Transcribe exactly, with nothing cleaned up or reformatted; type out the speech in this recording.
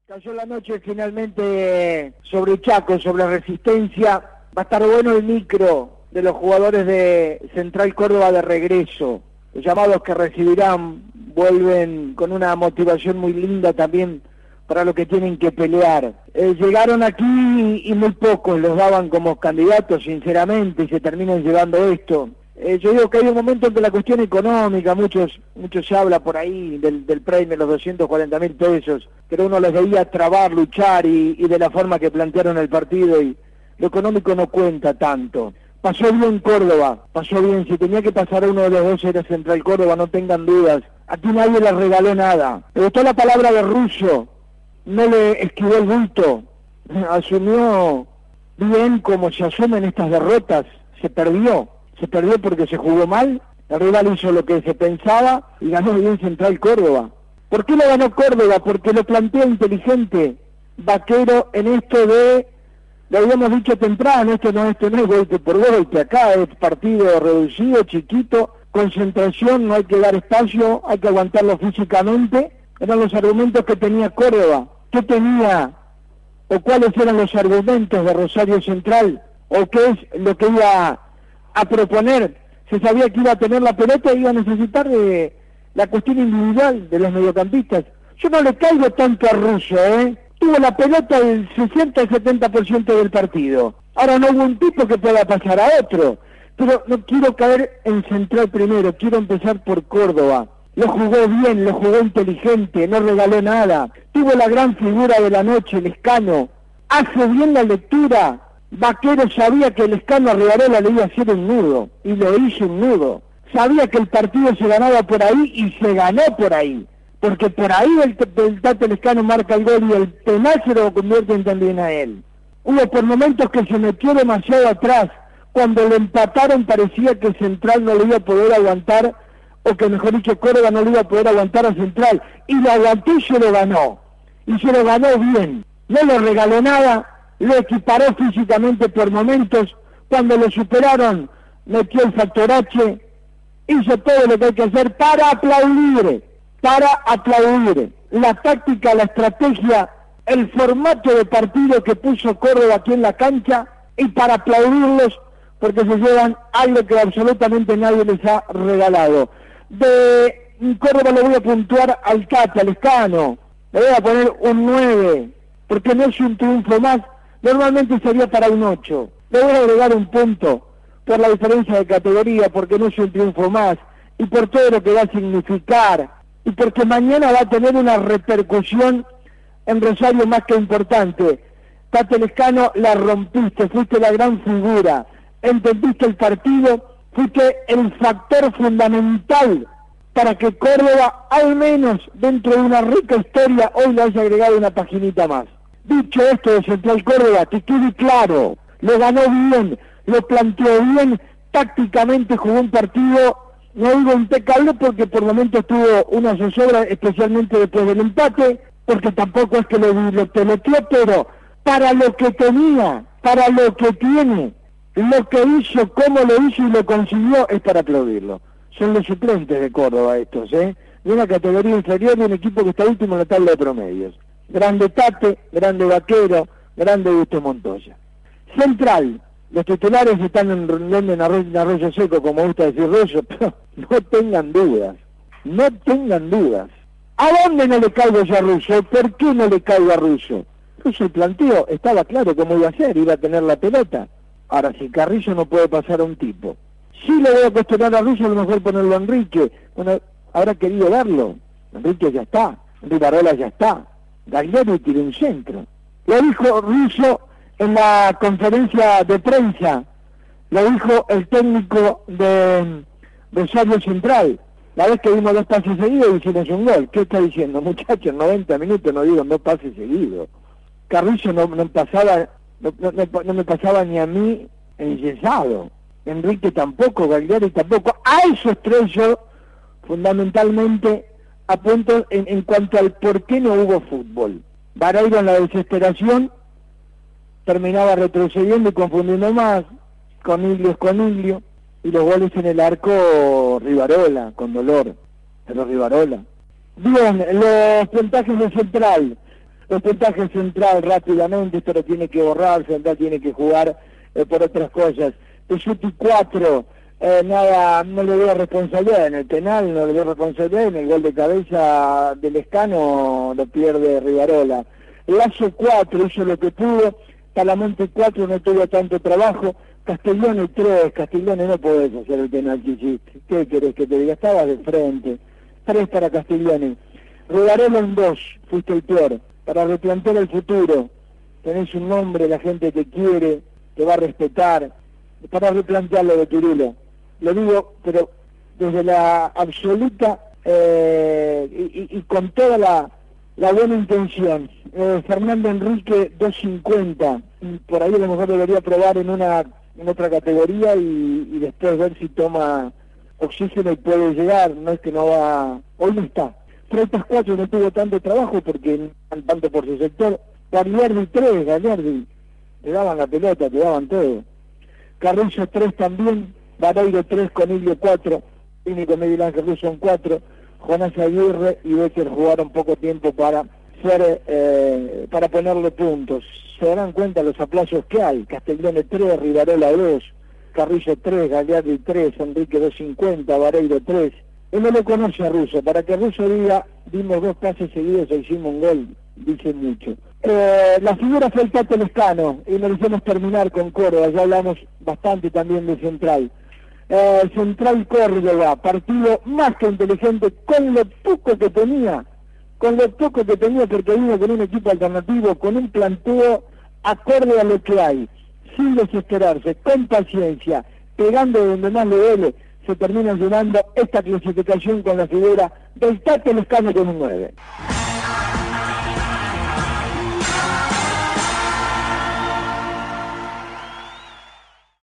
Cayó la noche finalmente sobre Chaco, sobre Resistencia. Va a estar bueno el micro de los jugadores de Central Córdoba de regreso. Los llamados que recibirán vuelven con una motivación muy linda también para lo que tienen que pelear. Eh, llegaron aquí y muy pocos los daban como candidatos, sinceramente, y se terminan llevando esto. Eh, yo digo que hay un momento en que la cuestión económica, muchos muchos se habla por ahí del, del premio, los doscientos cuarenta mil pesos, pero uno les veía trabar, luchar y, y de la forma que plantearon el partido, y lo económico no cuenta tanto. Pasó bien Córdoba, pasó bien, si tenía que pasar uno de los dos era Central Córdoba, no tengan dudas. Aquí nadie le regaló nada. Me gustó la palabra de Russo, no le esquivó el bulto, asumió bien como se asumen estas derrotas, se perdió. Se perdió porque se jugó mal, el rival hizo lo que se pensaba y ganó bien Central Córdoba. ¿Por qué lo ganó Córdoba? Porque lo plantea inteligente, Vaquero, en esto de, lo habíamos dicho temprano, esto no, esto no es golpe por golpe, acá es partido reducido, chiquito, concentración, no hay que dar espacio, hay que aguantarlo físicamente. Eran los argumentos que tenía Córdoba. ¿Qué tenía o cuáles eran los argumentos de Rosario Central? ¿O qué es lo que iba a proponer? Se sabía que iba a tener la pelota y iba a necesitar de la cuestión individual de los mediocampistas. Yo no le caigo tanto a Russo, ¿eh? Tuvo la pelota el sesenta al setenta por ciento del partido. Ahora no hubo un tipo que pueda pasar a otro. Pero no quiero caer en Central primero, quiero empezar por Córdoba. Lo jugó bien, lo jugó inteligente, no regaló nada. Tuvo la gran figura de la noche, Lescano. Hace bien la lectura. Vaquero sabía que el Lescano a Rivarola le iba a hacer un nudo, y lo hizo un nudo. Sabía que el partido se ganaba por ahí, y se ganó por ahí. Porque por ahí el, el Tato Lescano marca el gol, y el penal se lo convierte también a él. Hubo por momentos que se metió demasiado atrás. Cuando lo empataron parecía que Central no lo iba a poder aguantar, o que mejor dicho Córdoba no lo iba a poder aguantar a Central. Y lo aguantó y se lo ganó. Y se lo ganó bien. No le regaló nada. Lo equiparó físicamente por momentos, cuando lo superaron metió el factor H, hizo todo lo que hay que hacer para aplaudir, para aplaudir la táctica, la estrategia, el formato de partido que puso Córdoba aquí en la cancha, y para aplaudirlos porque se llevan algo que absolutamente nadie les ha regalado. De Córdoba le voy a puntuar al Cata, al Lescano, le voy a poner un nueve, porque no es un triunfo más. Normalmente sería para un ocho. Le voy a agregar un punto por la diferencia de categoría, porque no es un triunfo más, y por todo lo que va a significar, y porque mañana va a tener una repercusión en Rosario más que importante. Tato Lescano, la rompiste, fuiste la gran figura, entendiste el partido, fuiste el factor fundamental para que Córdoba, al menos dentro de una rica historia, hoy le haya agregado una paginita más. Dicho esto de Central Córdoba, que quede claro, lo ganó bien, lo planteó bien, tácticamente jugó un partido, no digo impecable porque por momentos tuvo una zozobra, especialmente después del empate, porque tampoco es que lo, lo peloteó, pero para lo que tenía, para lo que tiene, lo que hizo, cómo lo hizo y lo consiguió, es para aplaudirlo. Son los suplentes de Córdoba estos, ¿eh? De una categoría inferior, de un equipo que está último en la tabla de promedios. Grande Tate, grande Vaquero, grande Gusto Montoya. Central, los titulares están en Rondón en Arroyo, en Arroyo Seco, como gusta decir Rosso, pero no tengan dudas, no tengan dudas. ¿A dónde no le caigo yo a Russo? ¿Por qué no le caigo a Russo? Russo el planteo, estaba claro cómo iba a ser, iba a tener la pelota. Ahora, si Carrillo no puede pasar a un tipo, sí le voy a cuestionar a Russo, a lo mejor ponerlo a Enrique. Bueno, habrá querido darlo. Enrique ya está, Rivarola ya está. Gagliani tiró un centro. Lo dijo Russo en la conferencia de prensa, lo dijo el técnico de Rosario Central, la vez que vimos dos pases seguidos y hicimos un gol. ¿Qué está diciendo, muchachos? noventa minutos no digo dos pases seguidos. Carrillo no, no pasaba, no, no, no me pasaba ni a mí enyesado. Enrique tampoco, Gagliani tampoco. A esos tres yo fundamentalmente apunto en, en cuanto al por qué no hubo fútbol. Vareiro en la desesperación terminaba retrocediendo y confundiendo más, Coniglio es Coniglio, y los goles en el arco Rivarola, con dolor, pero Rivarola. Bien, los puntajes de Central. Los puntajes Central rápidamente, esto lo tiene que borrar, Central tiene que jugar eh, por otras cosas. Pesciuti cuatro, eh, nada, no le veo responsabilidad en el penal, no le veo responsabilidad en el gol de cabeza del Lescano, lo pierde Rivarola. Lazo cuatro, hizo lo que pudo, Talamonte cuatro, no tuvo tanto trabajo, Castiglione tres, Castiglione no podés hacer el penal que hiciste, ¿qué querés que te diga? Estabas de frente, tres para Castiglione. Rivarola en dos, fuiste el peor, para replantear el futuro, tenés un nombre, la gente te quiere, te va a respetar, para replantear lo de Turulo. Lo digo, pero desde la absoluta eh, y, y, y con toda la, la buena intención. Eh, Fernando Enrique dos cincuenta, por ahí a lo mejor debería probar en una en otra categoría y, y después ver si toma oxígeno y puede llegar, no es que no va, hoy no está. Freitas cuatro no tuvo tanto trabajo porque tanto por su sector. Gagliardi tres, Gagliardi, te daban la pelota, te daban todo. Carrillo tres también, Vareiro tres, Coniglio cuatro, Clínico Miguel Ángel Russo en cuatro, Jonás Aguirre y Becker jugaron poco tiempo para ser, eh, para ponerle puntos. Se darán cuenta los aplausos que hay. Castiglione tres, Rivarola dos, Carrillo tres, Gagliardi tres, Enrique dos cincuenta, Vareiro tres. Él no lo conoce a Russo, para que Russo diga, dimos dos pases seguidos e hicimos un gol, dice mucho. Eh, la figura fue el Tato Lescano, y nos hicimos terminar con Córdoba, ya hablamos bastante también de Central. Eh, Central Córdoba, partido más que inteligente, con lo poco que tenía, con lo poco que tenía, porque vino con un equipo alternativo, con un planteo acorde a lo que hay, sin desesperarse, con paciencia, pegando donde más le duele, se termina llenando esta clasificación con la figura del Tato Lescano con un nueve.